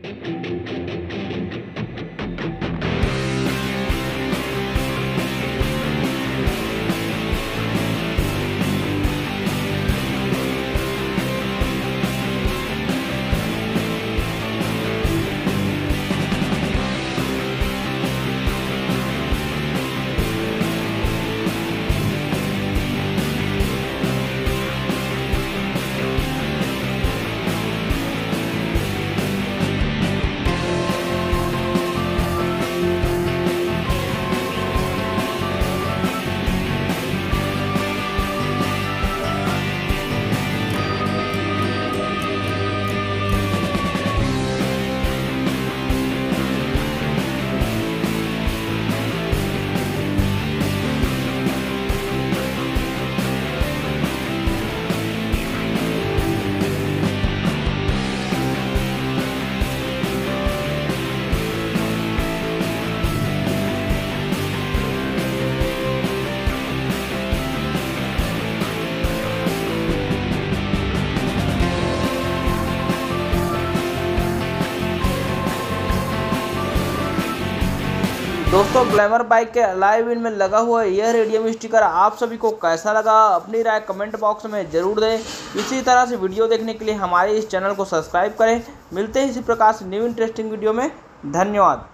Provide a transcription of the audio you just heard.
दोस्तों glamour bike के लाइव इन में लगा हुआ यह रेडियम स्टिकर आप सभी को कैसा लगा, अपनी राय कमेंट बॉक्स में जरूर दें। इसी तरह से वीडियो देखने के लिए हमारे इस चैनल को सब्सक्राइब करें। मिलते हैं इसी प्रकार से न्यू इंटरेस्टिंग वीडियो में। धन्यवाद।